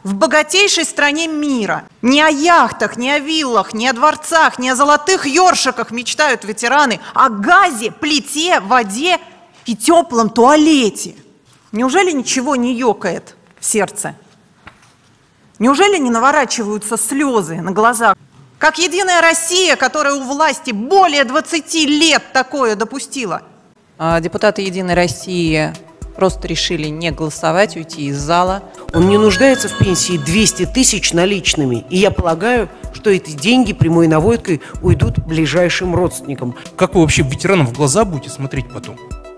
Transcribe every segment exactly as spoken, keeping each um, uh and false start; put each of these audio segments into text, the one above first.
В богатейшей стране мира не о яхтах, не о виллах, не о дворцах, не о золотых ёршиках мечтают ветераны, о газе, плите, воде и теплом туалете. Неужели ничего не ёкает в сердце? Неужели не наворачиваются слезы на глазах? Как Единая Россия, которая у власти более двадцати лет такое допустила. Депутаты Единой России просто решили не голосовать, уйти из зала. Он не нуждается в пенсии двести тысяч наличными. И я полагаю, что эти деньги прямой наводкой уйдут ближайшим родственникам. Как вы вообще ветеранам в глаза будете смотреть потом?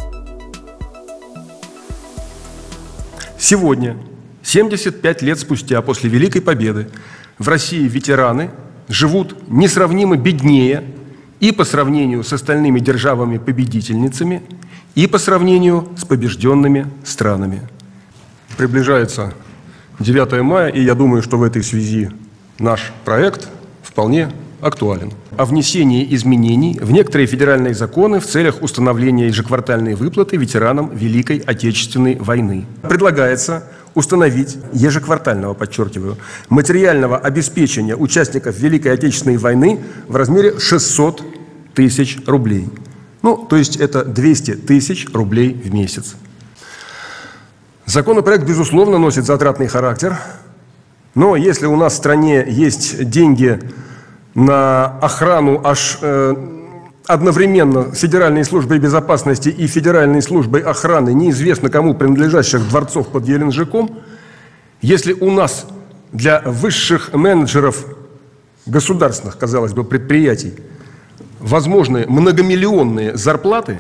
Сегодня, семьдесят пять лет спустя после Великой Победы, в России ветераны живут несравнимо беднее и по сравнению с остальными державами-победительницами, и по сравнению с побежденными странами. Приближается девятое мая, и я думаю, что в этой связи наш проект вполне актуален. О внесении изменений в некоторые федеральные законы в целях установления ежеквартальной выплаты ветеранам Великой Отечественной войны. Предлагается установить ежеквартального, подчеркиваю, материального обеспечения участников Великой Отечественной войны в размере шестисот тысяч рублей. Ну, то есть это двести тысяч рублей в месяц. Законопроект, безусловно, носит затратный характер, но если у нас в стране есть деньги на охрану аж э, одновременно Федеральной службой безопасности и Федеральной службой охраны неизвестно кому принадлежащих дворцов под Геленджиком, если у нас для высших менеджеров государственных, казалось бы, предприятий возможны многомиллионные зарплаты,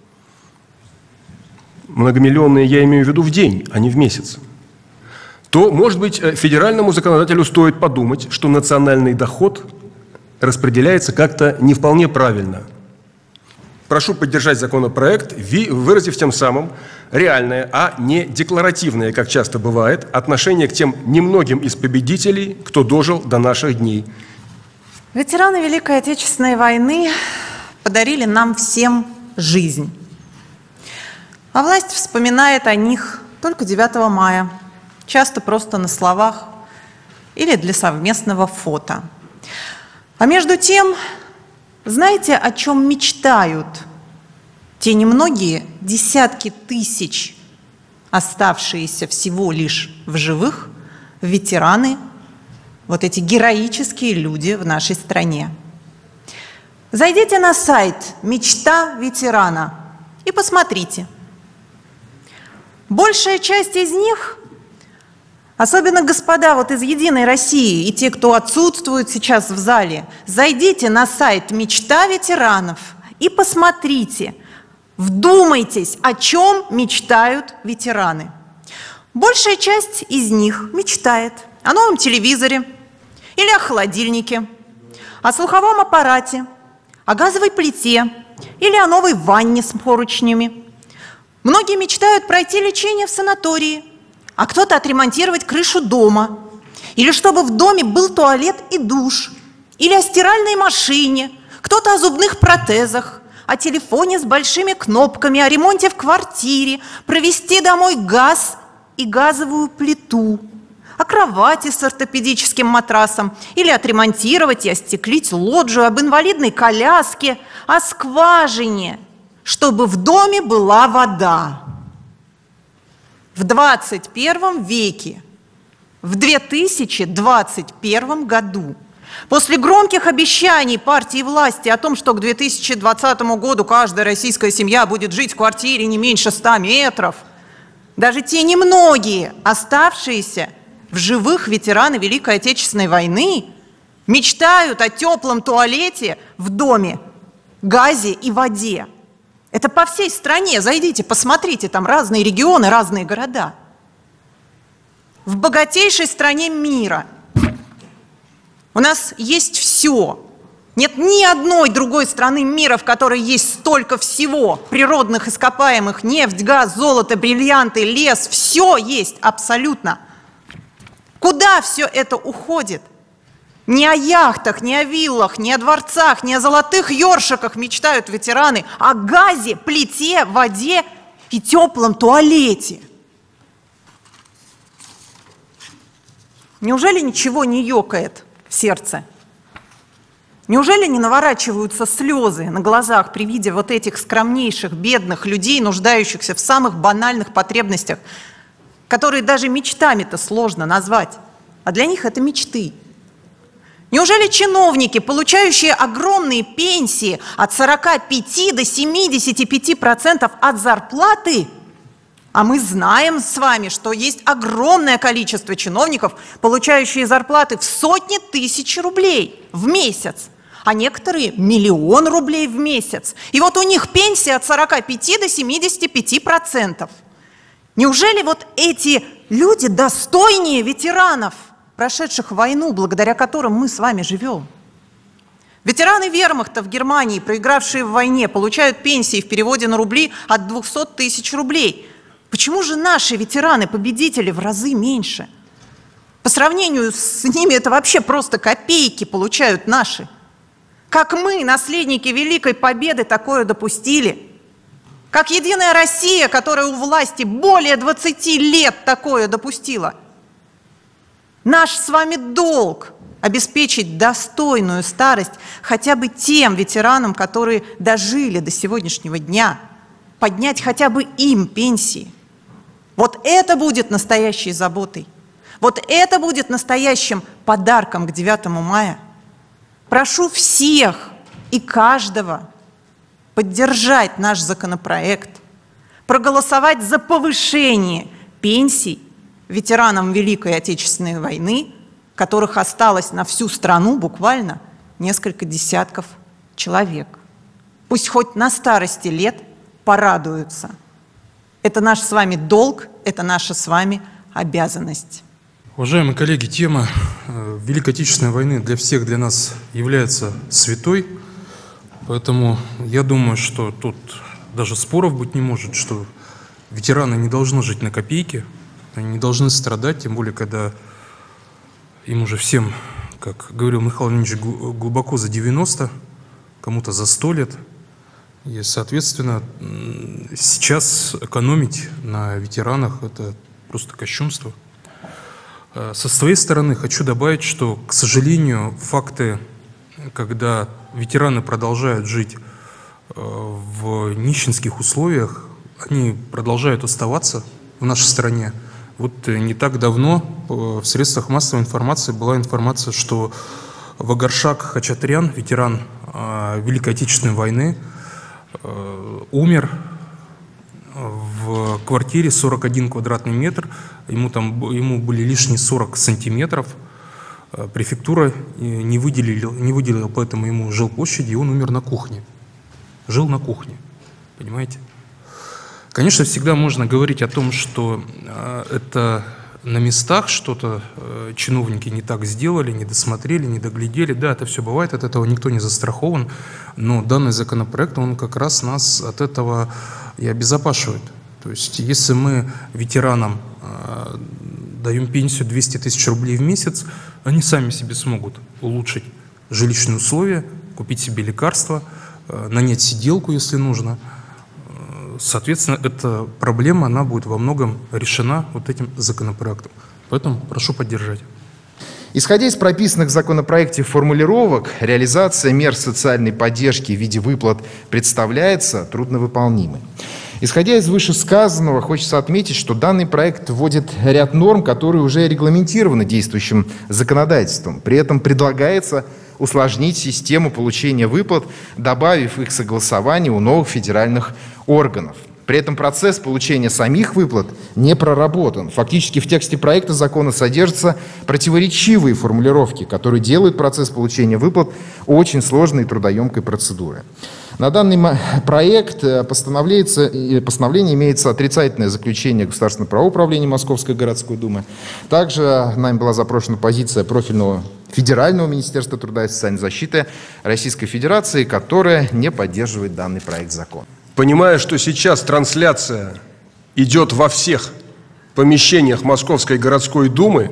многомиллионные я имею в виду в день, а не в месяц, то, может быть, федеральному законодателю стоит подумать, что национальный доход распределяется как-то не вполне правильно. Прошу поддержать законопроект, выразив тем самым реальное, а не декларативное, как часто бывает, отношение к тем немногим из победителей, кто дожил до наших дней. Ветераны Великой Отечественной войны подарили нам всем жизнь. А власть вспоминает о них только девятого мая, часто просто на словах или для совместного фото. А между тем, знаете, о чем мечтают те немногие десятки тысяч, оставшиеся всего лишь в живых, ветераны, вот эти героические люди в нашей стране? Зайдите на сайт «Мечта ветерана» и посмотрите. Большая часть из них, особенно господа вот из «Единой России» и те, кто отсутствует сейчас в зале, зайдите на сайт «Мечта ветеранов» и посмотрите, вдумайтесь, о чем мечтают ветераны. Большая часть из них мечтает о новом телевизоре или о холодильнике, о слуховом аппарате, о газовой плите или о новой ванне с поручнями. Многие мечтают пройти лечение в санатории, а кто-то отремонтировать крышу дома, или чтобы в доме был туалет и душ, или о стиральной машине, кто-то о зубных протезах, о телефоне с большими кнопками, о ремонте в квартире, провести домой газ и газовую плиту, о кровати с ортопедическим матрасом, или отремонтировать и остеклить лоджию, об инвалидной коляске, о скважине, чтобы в доме была вода. В двадцать первом веке, в две тысячи двадцать первом году, после громких обещаний партии власти о том, что к две тысячи двадцатому году каждая российская семья будет жить в квартире не меньше ста метров, даже те немногие оставшиеся в живых ветераны Великой Отечественной войны мечтают о теплом туалете в доме, газе и воде. Это по всей стране. Зайдите, посмотрите, там разные регионы, разные города. В богатейшей стране мира у нас есть все. Нет ни одной другой страны мира, в которой есть столько всего. Природных ископаемых, нефть, газ, золото, бриллианты, лес. Все есть абсолютно. Куда все это уходит? Не о яхтах, не о виллах, не о дворцах, не о золотых ёршиках мечтают ветераны, о газе, плите, воде и теплом туалете. Неужели ничего не ёкает в сердце? Неужели не наворачиваются слезы на глазах при виде вот этих скромнейших, бедных людей, нуждающихся в самых банальных потребностях, которые даже мечтами-то сложно назвать, а для них это мечты? Неужели чиновники, получающие огромные пенсии от сорока пяти до семидесяти пяти процентов от зарплаты, а мы знаем с вами, что есть огромное количество чиновников, получающие зарплаты в сотни тысяч рублей в месяц, а некоторые миллион рублей в месяц. И вот у них пенсия от сорока пяти до семидесяти пяти процентов. Неужели вот эти люди достойнее ветеранов, прошедших войну, благодаря которым мы с вами живем? Ветераны вермахта в Германии, проигравшие в войне, получают пенсии в переводе на рубли от двухсот тысяч рублей. Почему же наши ветераны-победители в разы меньше? По сравнению с ними это вообще просто копейки получают наши. Как мы, наследники Великой Победы, такое допустили? Как Единая Россия, которая у власти более двадцати лет, такое допустила? Наш с вами долг обеспечить достойную старость хотя бы тем ветеранам, которые дожили до сегодняшнего дня, поднять хотя бы им пенсии. Вот это будет настоящей заботой. Вот это будет настоящим подарком к девятому мая. Прошу всех и каждого поддержать наш законопроект, проголосовать за повышение пенсий ветеранам Великой Отечественной войны, которых осталось на всю страну буквально несколько десятков человек. Пусть хоть на старости лет порадуются. Это наш с вами долг, это наша с вами обязанность. Уважаемые коллеги, тема Великой Отечественной войны для всех, для нас является святой. Поэтому я думаю, что тут даже споров быть не может, что ветераны не должны жить на копейки, они не должны страдать, тем более, когда им уже всем, как говорил Михаил Леонидович, глубоко за девяносто, кому-то за сто лет. И, соответственно, сейчас экономить на ветеранах – это просто кощунство. Со своей стороны хочу добавить, что, к сожалению, факты, когда ветераны продолжают жить в нищенских условиях, они продолжают оставаться в нашей стране. Вот не так давно в средствах массовой информации была информация, что Вагаршак Хачатрян, ветеран Великой Отечественной войны, умер в квартире сорок один квадратный метр, ему, там, ему были лишние сорок сантиметров, префектура не выделила, не выделила поэтому ему жилплощади, и он умер на кухне, жил на кухне, понимаете? Конечно, всегда можно говорить о том, что это на местах что-то чиновники не так сделали, не досмотрели, не доглядели. Да, это все бывает, от этого никто не застрахован, но данный законопроект, он как раз нас от этого и обезопашивает. То есть, если мы ветеранам э, даем пенсию двести тысяч рублей в месяц, они сами себе смогут улучшить жилищные условия, купить себе лекарства, э, нанять сиделку, если нужно. Соответственно, эта проблема, она будет во многом решена вот этим законопроектом. Поэтому прошу поддержать. Исходя из прописанных в законопроекте формулировок, реализация мер социальной поддержки в виде выплат представляется трудновыполнимой. Исходя из вышесказанного, хочется отметить, что данный проект вводит ряд норм, которые уже регламентированы действующим законодательством. При этом предлагается усложнить систему получения выплат, добавив их согласование у новых федеральных органов. При этом процесс получения самих выплат не проработан. Фактически в тексте проекта закона содержатся противоречивые формулировки, которые делают процесс получения выплат очень сложной и трудоемкой процедурой. На данный проект постановление имеется отрицательное заключение Государственного правового управления Московской городской думы. Также нами была запрошена позиция профильного Федерального министерства труда и социальной защиты Российской Федерации, которая не поддерживает данный проект закона. Понимая, что сейчас трансляция идет во всех помещениях Московской городской думы,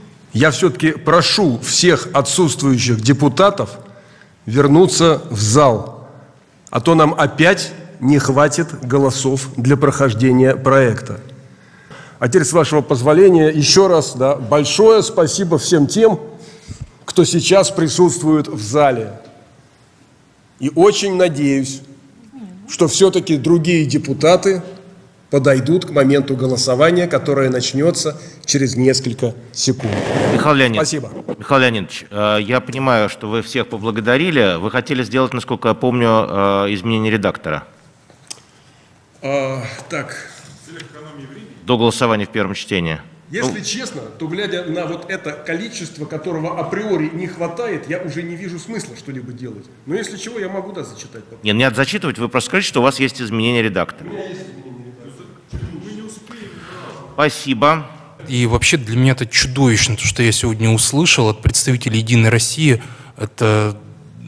я все-таки прошу всех отсутствующих депутатов вернуться в зал, а то нам опять не хватит голосов для прохождения проекта. А теперь, с вашего позволения, еще раз, да, большое спасибо всем тем, кто сейчас присутствует в зале. И очень надеюсь, что все-таки другие депутаты подойдут к моменту голосования, которое начнется через несколько секунд. Михаил Леонидович, Спасибо. Михаил Леонидович, я понимаю, что вы всех поблагодарили. Вы хотели сделать, насколько я помню, изменение редактора. А, так. До голосования в первом чтении. Если ну, честно, то, глядя на вот это количество, которого априори не хватает, я уже не вижу смысла что-либо делать. Но если чего, я могу, да, зачитать. Потом. Нет, не надо зачитывать, вы просто скажите, что у вас есть изменение редактора. У меня есть изменение редактора. Спасибо. И вообще для меня это чудовищно, то, что я сегодня услышал от представителей «Единой России». Это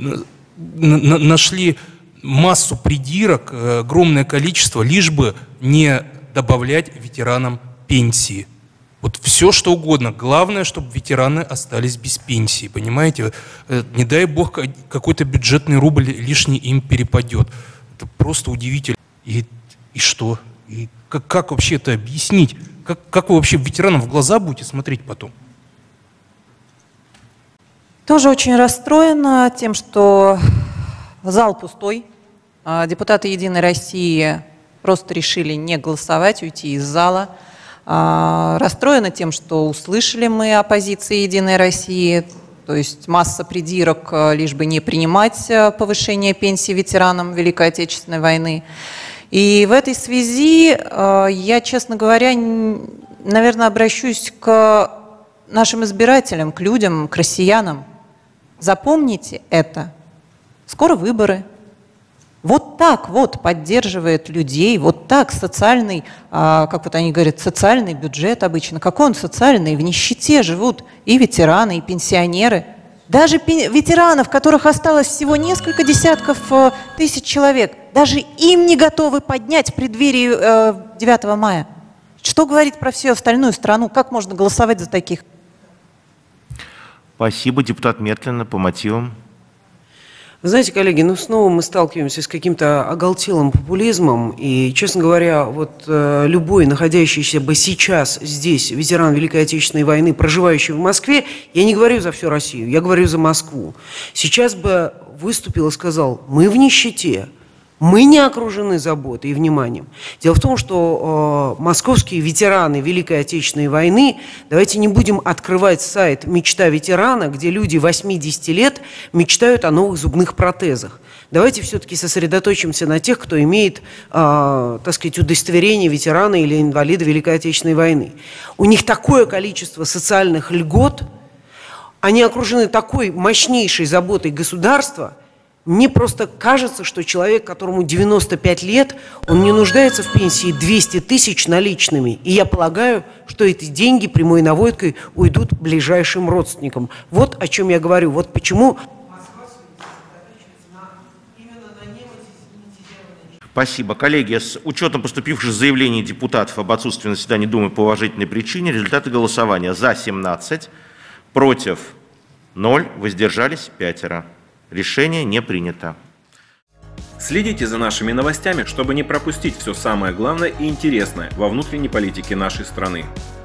нашли массу придирок, огромное количество, лишь бы не добавлять ветеранам пенсии. Вот все, что угодно. Главное, чтобы ветераны остались без пенсии, понимаете? Не дай бог, какой-то бюджетный рубль лишний им перепадет. Это просто удивительно. И, и что? И как, как вообще это объяснить? Как, как вы вообще ветеранам в глаза будете смотреть потом? Тоже очень расстроена тем, что зал пустой. Депутаты «Единой России» просто решили не голосовать, уйти из зала. Расстроена тем, что услышали мы о позиции «Единой России», то есть масса придирок, лишь бы не принимать повышение пенсий ветеранам Великой Отечественной войны. И в этой связи я, честно говоря, наверное, обращусь к нашим избирателям, к людям, к россиянам. Запомните это. Скоро выборы. Вот так вот поддерживает людей, вот так социальный, как вот они говорят, социальный бюджет обычно. Какой он социальный? В нищете живут и ветераны, и пенсионеры. Даже ветеранов, которых осталось всего несколько десятков тысяч человек, даже им не готовы поднять в преддверии девятого мая. Что говорить про всю остальную страну? Как можно голосовать за таких? Спасибо, депутат Метлина, по мотивам. Вы знаете, коллеги, ну снова мы сталкиваемся с каким-то оголтелым популизмом, и, честно говоря, вот э, любой находящийся бы сейчас здесь ветеран Великой Отечественной войны, проживающий в Москве, я не говорю за всю Россию, я говорю за Москву, сейчас бы выступил и сказал: мы в нищете, мы не окружены заботой и вниманием. Дело в том, что э, московские ветераны Великой Отечественной войны, давайте не будем открывать сайт «Мечта ветерана», где люди восьмидесяти лет мечтают о новых зубных протезах. Давайте все-таки сосредоточимся на тех, кто имеет, э, так сказать, удостоверение ветерана или инвалида Великой Отечественной войны. У них такое количество социальных льгот, они окружены такой мощнейшей заботой государства. Мне просто кажется, что человек, которому девяносто пять лет, он не нуждается в пенсии двести тысяч наличными. И я полагаю, что эти деньги прямой наводкой уйдут ближайшим родственникам. Вот о чем я говорю. Вот почему... Спасибо. Коллеги, с учетом поступивших заявлений депутатов об отсутствии на заседании Думы по уважительной причине, результаты голосования: за семнадцать, против ноль, воздержались пятеро. Решение не принято. Следите за нашими новостями, чтобы не пропустить все самое главное и интересное во внутренней политике нашей страны.